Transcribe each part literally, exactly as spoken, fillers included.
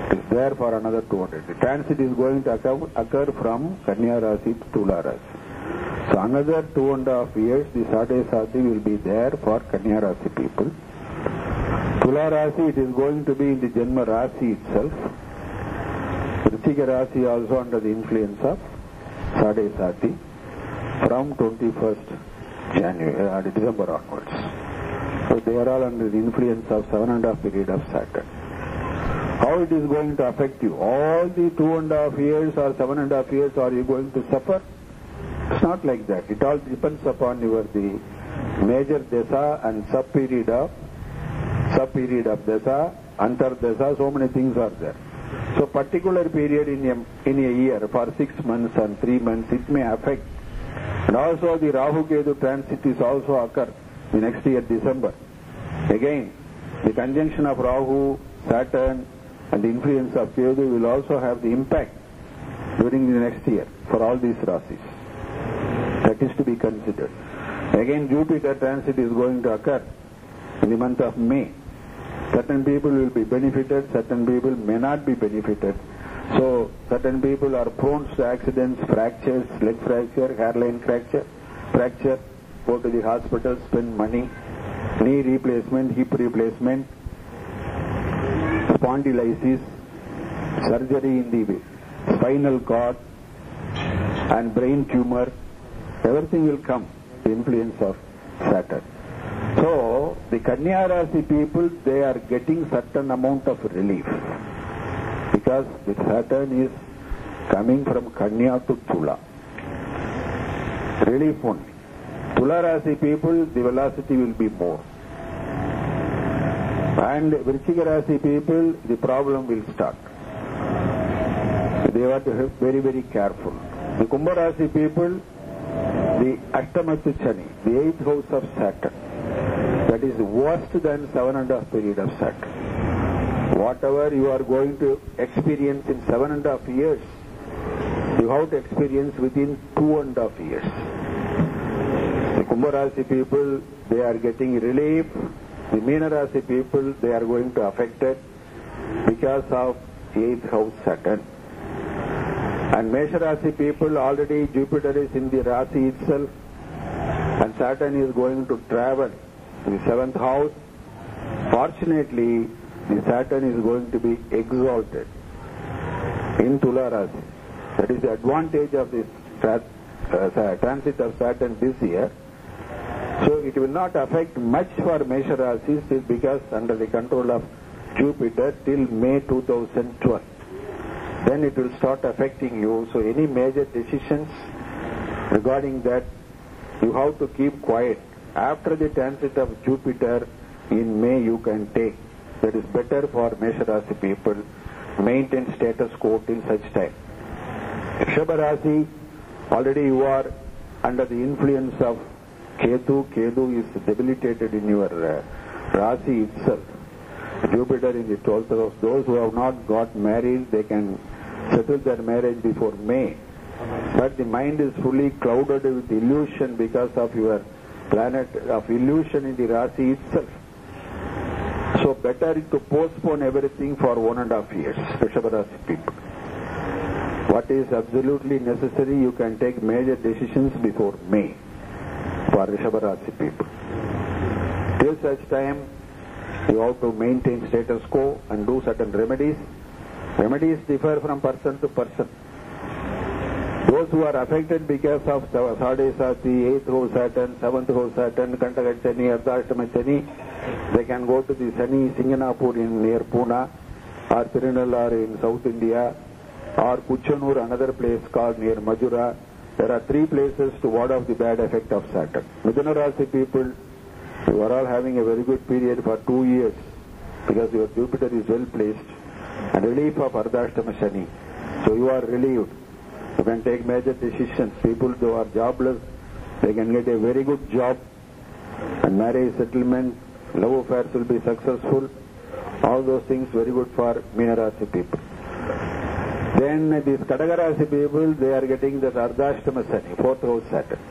It's there for another two hundred. The transit is going to occur, occur from Kanya Rasi to Tula Rasi. So another two and a half years, the Sade Sati will be there for Kanya Rasi people. Tula Rasi, it is going to be in the Janma Rasi itself. Vrishika Rasi also under the influence of Sade Sati from twenty-first January, uh, December onwards. So they are all under the influence of seven and a half period of Saturn. How it is going to affect you? All the two and a half years or seven and a half years are you going to suffer? It's not like that. It all depends upon your the major desa and sub period of sub period of desa, antar desa, so many things are there. So particular period in a, in a year for six months and three months it may affect. And also the Rahu Ketu transit is also occur the next year December. Again, the conjunction of Rahu, Saturn and the influence of Ketu will also have the impact during the next year for all these Rasis. That is to be considered. Again, Jupiter transit is going to occur in the month of May. Certain people will be benefited, certain people may not be benefited. So, certain people are prone to accidents, fractures, leg fracture, hairline fracture, fracture, go to the hospital, spend money, knee replacement, hip replacement, spondylitis, surgery in the spinal cord, and brain tumor. Everything will come, the influence of Saturn. So, the Kanya Rasi people, they are getting certain amount of relief. Because the Saturn is coming from Kanya to Tula. Relief only. Tula Rasi people, the velocity will be more. And Vrishika Rasi people, the problem will start. They have to be very, very careful. The Kumbha Rasi people, the Ashtamatsu Chani, the eighth house of Saturn, that is worse than seven and a half period of Saturn. Whatever you are going to experience in seven and a half years, you have to experience within two and a half years. The Kumbha Rasi people, they are getting relief. The Meena Rasi people, they are going to affect it because of eighth house Saturn. And Mesha Rasi people, already Jupiter is in the Rasi itself and Saturn is going to travel to the seventh house. Fortunately, the Saturn is going to be exalted in Tula Rasi. That is the advantage of this tra uh, transit of Saturn this year. So it will not affect much for Mesha Rasis because under the control of Jupiter till May two thousand twelve. Then it will start affecting you. So any major decisions regarding that, you have to keep quiet. After the transit of Jupiter in May you can take. That is better for Mesha Rasi people. Maintain status quo till such time. Rishabha Rasi, already you are under the influence of Ketu. Ketu is debilitated in your uh, Rasi itself. Jupiter in the twelfth house. Those who have not got married, they can settle their marriage before May. But the mind is fully clouded with illusion because of your planet of illusion in the Rasi itself. So better to postpone everything for one and a half years, Rishabha Rasi people. What is absolutely necessary, you can take major decisions before May for Rishabha Rasi people. Till such time, you have to maintain status quo and do certain remedies. Remedies differ from person to person. Those who are affected because of Sade Sati, eighth house Saturn, seventh house Saturn, Kantaka Chani, Ardhashtama Chani, they can go to the Sani Singanapur in near Pune, or Tirunellar in South India, or Kuchanur, another place called near Majura. There are three places to ward off the bad effect of Saturn. Mithuna Rasi people, you are all having a very good period for two years because your Jupiter is well placed and relief of Ardhashtama Shani. So you are relieved. You can take major decisions. People who are jobless, they can get a very good job and marriage settlement, love affairs will be successful. All those things very good for Meena Rasi people. Then these Kadaka Rasi people, they are getting that Ardhashtama Shani, fourth house Saturn.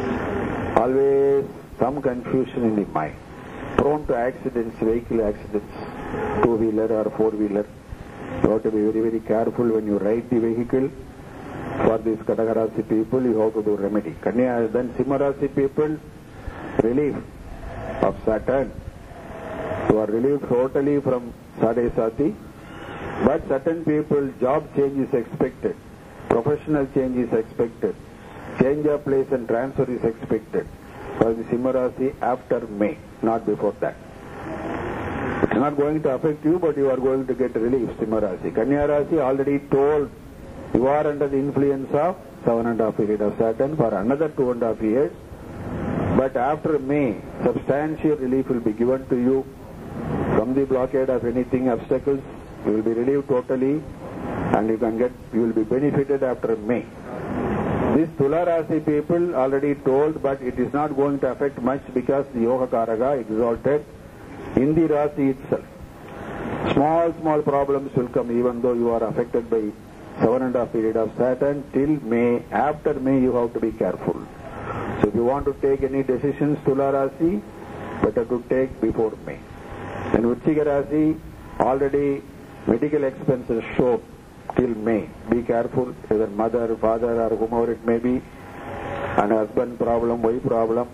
Always some confusion in the mind. Prone to accidents, vehicle accidents, two-wheeler or four-wheeler, You have to be very, very careful when you ride the vehicle. For these Kadaka Rasi people, you have to do remedy. Kanya, then Simha Rasi people, relief of Saturn. You are relieved totally from Sade Sati. But certain people, job change is expected. Professional change is expected. Change of place and transfer is expected. For the Simha Rasi after May, not before that. It's not going to affect you, but you are going to get relief, Simha Rasi. Kanya Rasi already told you are under the influence of seven and a half period of Saturn for another two and a half years. But after May, substantial relief will be given to you from the blockade of anything, obstacles. You will be relieved totally, and you can get, you will be benefited after May. This Tula Rasi people already told, but it is not going to affect much because the Yoga Karaka exalted in the Rasi itself. Small, small problems will come even though you are affected by seven and a half period of Saturn till May. After May you have to be careful. So if you want to take any decisions, Tula Rasi, better to take before May. Then Vrishchika Rasi, already medical expenses show till May. Be careful, either mother, father or whomever it may be, and husband problem, wife problem.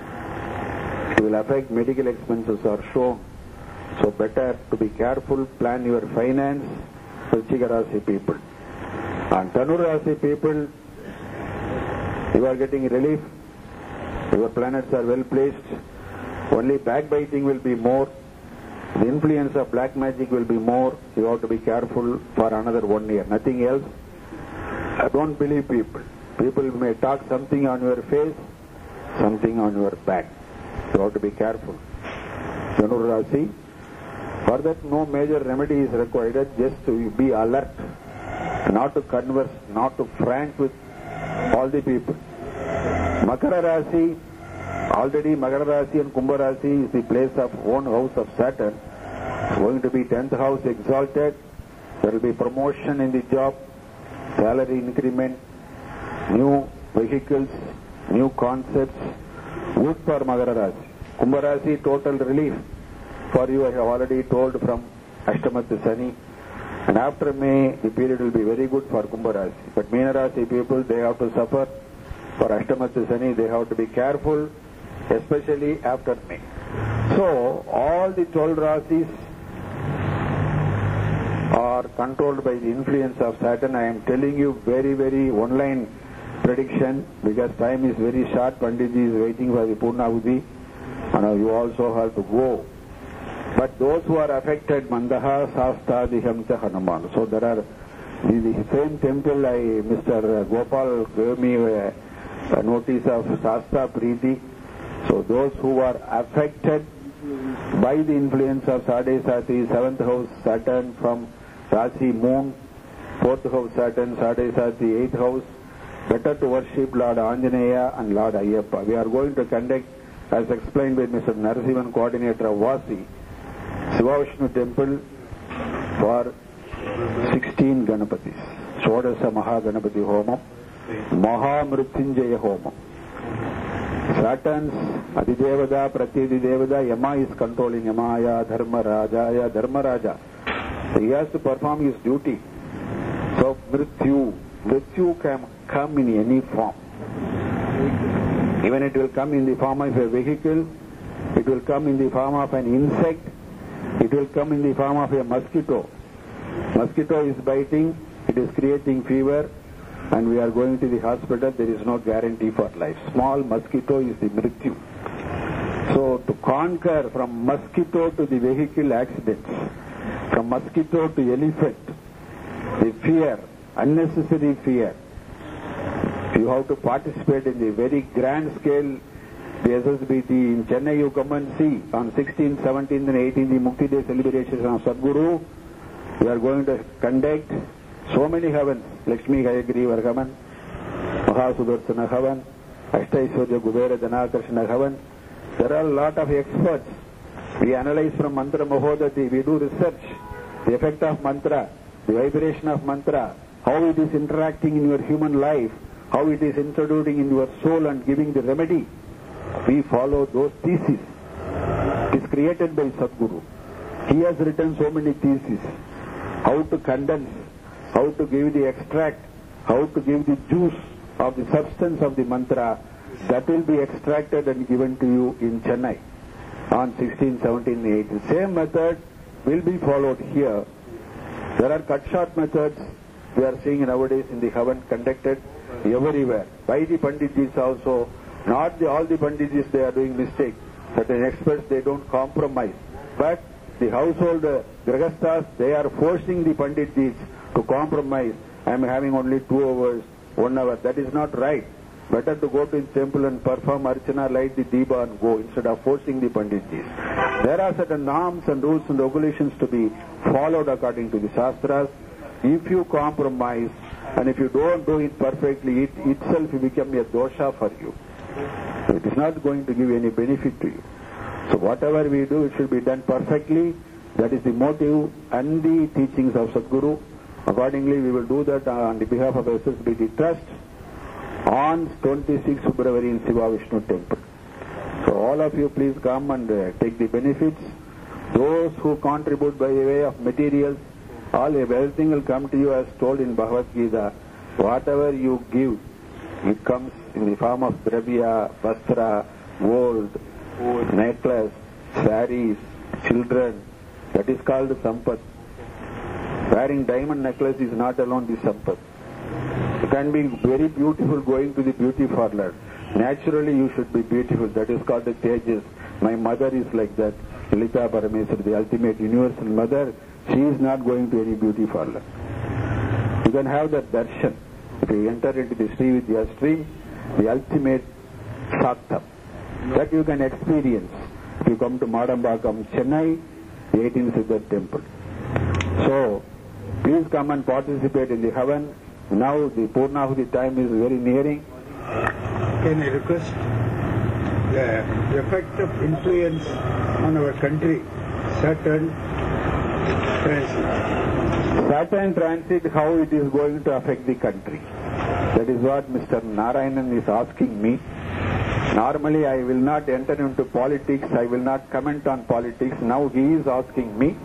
It will affect medical expenses are shown. So better to be careful, plan your finance, Vrishchika Rasi people. And Dhanur Rasi people, you are getting relief. Your planets are well placed. Only backbiting will be more. The influence of black magic will be more. You have to be careful for another one year. Nothing else. I don't believe people. People may talk something on your face, something on your back. You have to be careful. Dhanur Rasi. For that, no major remedy is required. Just to be alert. Not to converse, not to frank with all the people. Makara Rasi, already Makara Rasi and Kumbha Rasi is the place of own house of Saturn. It's going to be tenth house exalted. There will be promotion in the job, salary increment, new vehicles, new concepts. Good for Makara Rasi. Kumbha Rasi, total relief for you. I have already told from Ashtamat Sani. And after May, the period will be very good for Kumbha Rasi. But Meena Rasi people, they have to suffer. For Ashtamat Sani, they have to be careful, especially after May. So, all the twelve Rasis are controlled by the influence of Saturn. I am telling you very, very one-line prediction because time is very short. Panditji is waiting for the Purnahuti. And you also have to go. But those who are affected, Mandaha, Sasta, Dihamcha, Hanuman. So there are, the, the same temple, I, Mister Gopal gave me a, a notice of Sasta Preeti. So those who are affected by the influence of Sade Sati, seventh house Saturn from Rasi Moon, fourth house Saturn, Sade Sati, eighth house, better to worship Lord Anjaneya and Lord Ayyappa. We are going to conduct, as explained by Mister Narasimhan, coordinator of Vasi, Shiva Vishnu temple for sixteen Ganapatis. Shodasa Maha Ganapati Homam, Maha Mrityunjaya Homam. Saturn's Adidevada, Pratyadidevada, Yama is controlling Yamaya, Dharma Rajaya, Dharma Raja. So he has to perform his duty. So Mrityu, Mrityu can come in any form. Even it will come in the form of a vehicle, it will come in the form of an insect, it will come in the form of a mosquito. Mosquito is biting, it is creating fever, and we are going to the hospital. There is no guarantee for life. Small mosquito is the Mrityu. So to conquer from mosquito to the vehicle accidents, from mosquito to elephant, the fear, unnecessary fear, you have to participate in the very grand scale. The S S B T in Chennai, you come and see on sixteenth, seventeenth and eighteenth, the Mukti Day celebrations of Sadguru. We are going to conduct so many heavens. Lakshmi Hayagri Vargaman, Mahasudarsana Havan, Ashtaishwarya Kubera Dhanakarshana Havan. There are a lot of experts. We analyze from Mantra Mahodati, we do research, the effect of mantra, the vibration of mantra, how it is interacting in your human life, how it is introducing in your soul and giving the remedy. We follow those theses. It is created by Sadguru. He has written so many theses. how to condense, how to give the extract, how to give the juice of the substance of the mantra, that will be extracted and given to you in Chennai on sixteen, seventeen, eighteen. Same method will be followed here. There are cut-short methods we are seeing nowadays in the Havan conducted everywhere. By the Panditjis also, not the, all the Panditjis they are doing mistake. Certain experts they don't compromise. But the household uh, Grahasthas, they are forcing the Panditjis to compromise. I am having only two hours, one hour. That is not right. Better to go to the temple and perform Archana, light the Deepa and go instead of forcing the Panditjis. There are certain norms and rules and regulations to be followed according to the Shastras. If you compromise and if you don't do it perfectly, it itself will become a dosha for you. It is not going to give any benefit to you. So whatever we do, it should be done perfectly. That is the motive and the teachings of Sadguru. Accordingly, we will do that on the behalf of S S B T Trust on twenty-sixth February in Siva Vishnu Temple. So all of you please come and uh, take the benefits. Those who contribute by way of materials, all everything will come to you as told in Bhagavad Gita. Whatever you give, it comes in the form of dravya, vastra, gold, necklace, saris, children. That is called sampat. Wearing diamond necklace is not alone the sampat. You can be very beautiful going to the beauty parlor. Naturally you should be beautiful. That is called the tejas. My mother is like that. Lita Parameswar, the ultimate universal mother, she is not going to any beauty parlor. You can have that darshan. If you enter into the Sri Vidya stream, the ultimate sattva, that you can experience if you come to Madambakam, Chennai, the eighteenth Siddhar Temple. So, please come and participate in the Havan. Now the Purnahuti time is very nearing. Can I request the effect of influence on our country, Saturn transit? Saturn transit, how it is going to affect the country? That is what Mister Narayanan is asking me. Normally I will not enter into politics, I will not comment on politics. Now he is asking me.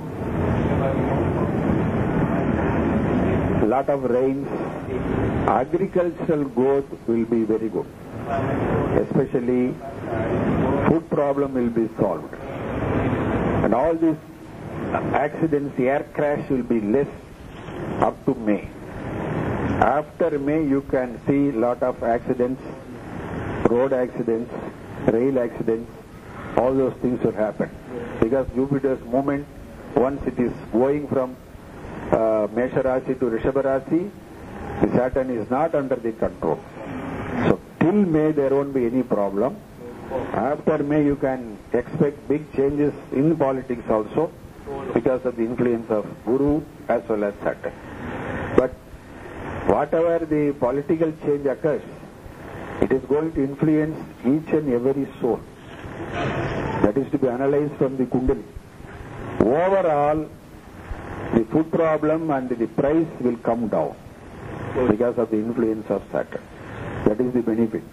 Lot of rains, agricultural growth will be very good. Especially food problem will be solved. And all these accidents, air crash will be less up to May. After May you can see lot of accidents, road accidents, rail accidents, all those things will happen. Because Jupiter's movement, once it is going from uh, Mesha Rasi to Rishabha Rasi, the Saturn is not under the control. So till May there won't be any problem. After May you can expect big changes in politics also because of the influence of Guru as well as Saturn. But whatever the political change occurs, it is going to influence each and every soul. That is to be analyzed from the Kundali. Overall, the food problem and the price will come down because of the influence of Saturn. That is the benefit.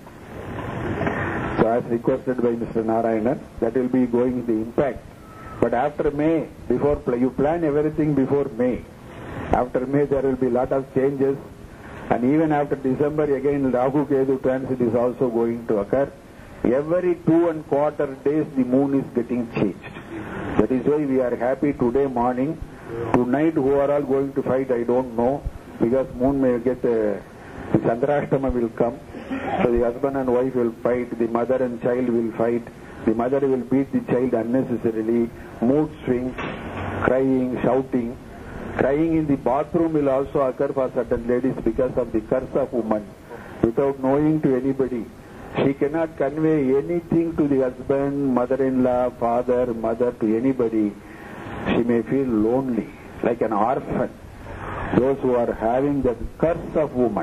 So as requested by Mister Narayanan, that will be going the impact. But after May, before you plan everything before May. After May there will be lot of changes, and even after December again Rahu Ketu transit is also going to occur. Every two and quarter days the moon is getting changed. That is why we are happy today morning. Tonight who are all going to fight I don't know, because moon may get uh, the Chandrashtama will come. So the husband and wife will fight, the mother and child will fight, the mother will beat the child unnecessarily, mood swings, crying, shouting. Crying in the bathroom will also occur for certain ladies because of the curse of woman. Without knowing to anybody, she cannot convey anything to the husband, mother-in-law, father, mother, to anybody. She may feel lonely, like an orphan. Those who are having the curse of woman.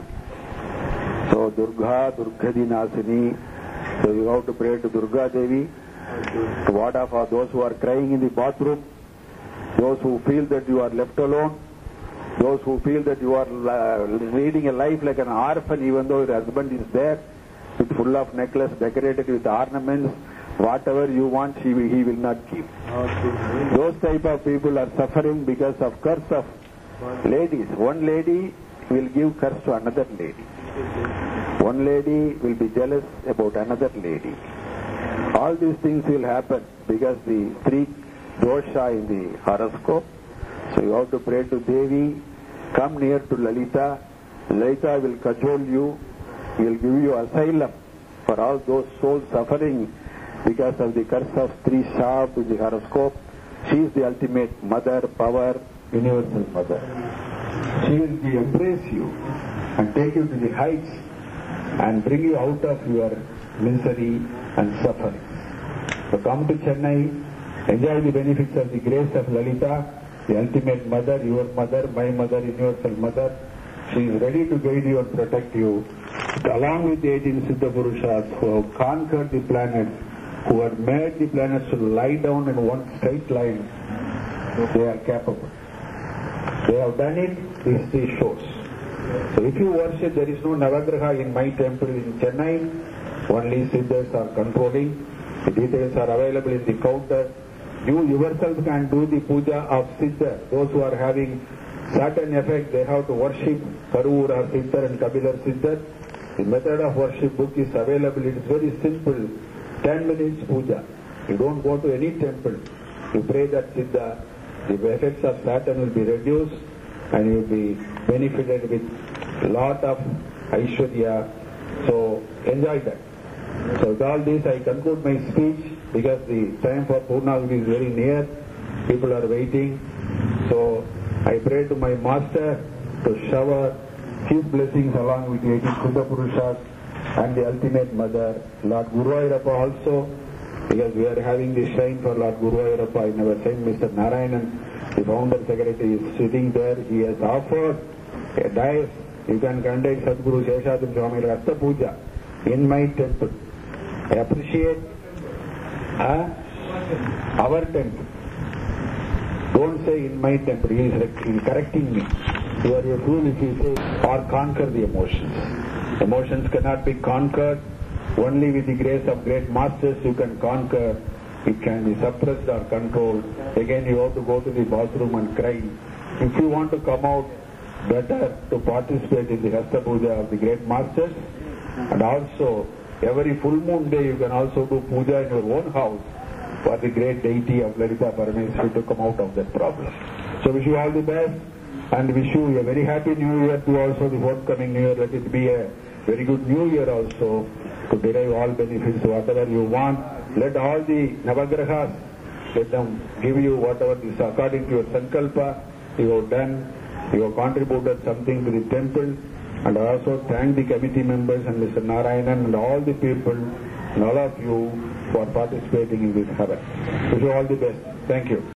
So Durga, Durgadi Nasini, so you have to pray to Durga Devi, to ward off those who are crying in the bathroom, those who feel that you are left alone, those who feel that you are uh, leading a life like an orphan even though your husband is there, with full of necklace, decorated with ornaments, whatever you want, he will, he will not give. Those type of people are suffering because of curse of ladies. One lady will give curse to another lady. One lady will be jealous about another lady. All these things will happen because the three dosha in the horoscope. So you have to pray to Devi, come near to Lalita. Lalita will cajole you, will give you asylum for all those souls suffering because of the curse of three sharp in the horoscope. She is the ultimate mother, power, universal mother. She will embrace you and take you to the heights and bring you out of your misery and suffering. So come to Chennai, enjoy the benefits of the grace of Lalita, the ultimate mother, your mother, my mother, universal mother. She is ready to guide you and protect you, along with the eighteen Siddha Purushas who have conquered the planets, who have made the planets to lie down in one straight line. They are capable. They have done it, history shows. So if you worship, there is no Navagraha in my temple in Chennai, only Siddhas are controlling. The details are available in the counter. You yourself can do the puja of Siddha. Those who are having certain effect, they have to worship Karur or Siddhar and Kabilar Siddhar. The method of worship book is available. It is very simple. Ten minutes puja. You don't go to any temple. You pray that Siddha. The effects of Saturn will be reduced and you will be benefited with a lot of Aishwarya. So enjoy that. So with all this I conclude my speech because the time for Purnavati is very near. People are waiting. So I pray to my master to shower his blessings along with the eighteen Siddha Purushas and the ultimate mother, Lord Guruvayurappa also, because we are having the shrine for Lord Guruvayurappa in our shrine. Mister Narayanan, the founder secretary, is sitting there. He has offered a dais. You can conduct Sadguru Seshadri Swami Rasta Puja in my temple. I appreciate uh, our temple. Don't say in my temple. He is correcting me. You are a fool if you say or conquer the emotions. Emotions cannot be conquered. Only with the grace of great masters you can conquer. It can be suppressed or controlled. Again you have to go to the bathroom and cry. If you want to come out, better to participate in the Rasta Puja of the great masters. And also every full moon day you can also do puja in your own house for the great deity of Lalita Parameswari to come out of that problem. So wish you all the best and wish you a very happy new year to also the forthcoming new year. Let it be a very good new year also to derive all benefits, whatever you want. Let all the Navagrahas, let them give you whatever is according to your sankalpa. You have done, you have contributed something to the temple. And I also thank the committee members and Mister Narayanan and all the people and all of you for participating in this Hava. Wish you all the best. Thank you.